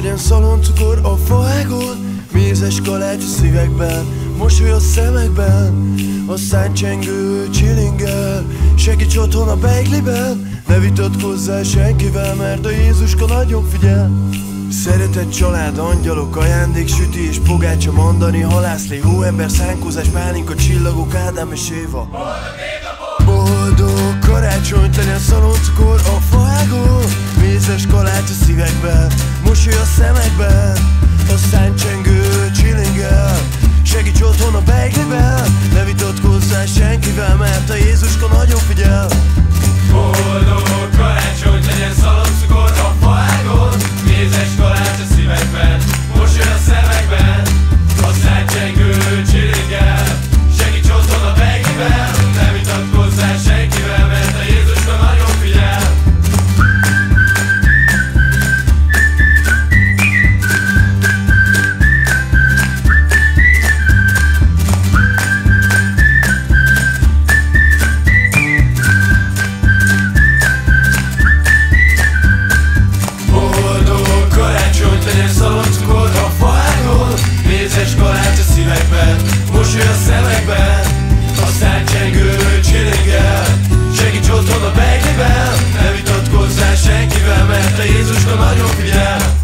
legyen szaloncukor a faágon, mézes kalács a szívekben, mosoly a szemekben, a száncsengő csilingel. Segíts otthon a beigliben, ne vitatkozzál senkivel, mert a Jézuska nagyon figyel. Szeretett család, angyalok, ajándék, süti és pogácsa, mandani, halászlé, hóember, szánkózás, pálinka, csillagok, Ádám és Éva. Boldog karácsonyt, legyen szaloncukor a faágon, mézes kalács a szívekben, mosoly a szemekben, a száncsengő csilingel. Segíts otthon a beigliben, ne vitatkozzál senkivel, mert a Jézuska nagyon figyel. Boldog karácsonyt, legyen szaloncukor a faágon, mézes kalács a szívekben, mosoly a szemekben, a száncsengő csilingel. Segíts otthon a beigliben, ne vitatkozzál senkivel, mert a Jézuska nagyon figyel. Legyen szaloncukor a faágon, mézes kalács a szívekben, mosoly a szemekben, a száncsengő csilingel. Segíts otthon a beigliben, ne vitatkozzál senkivel, mert a Jézuska nagyon figyel.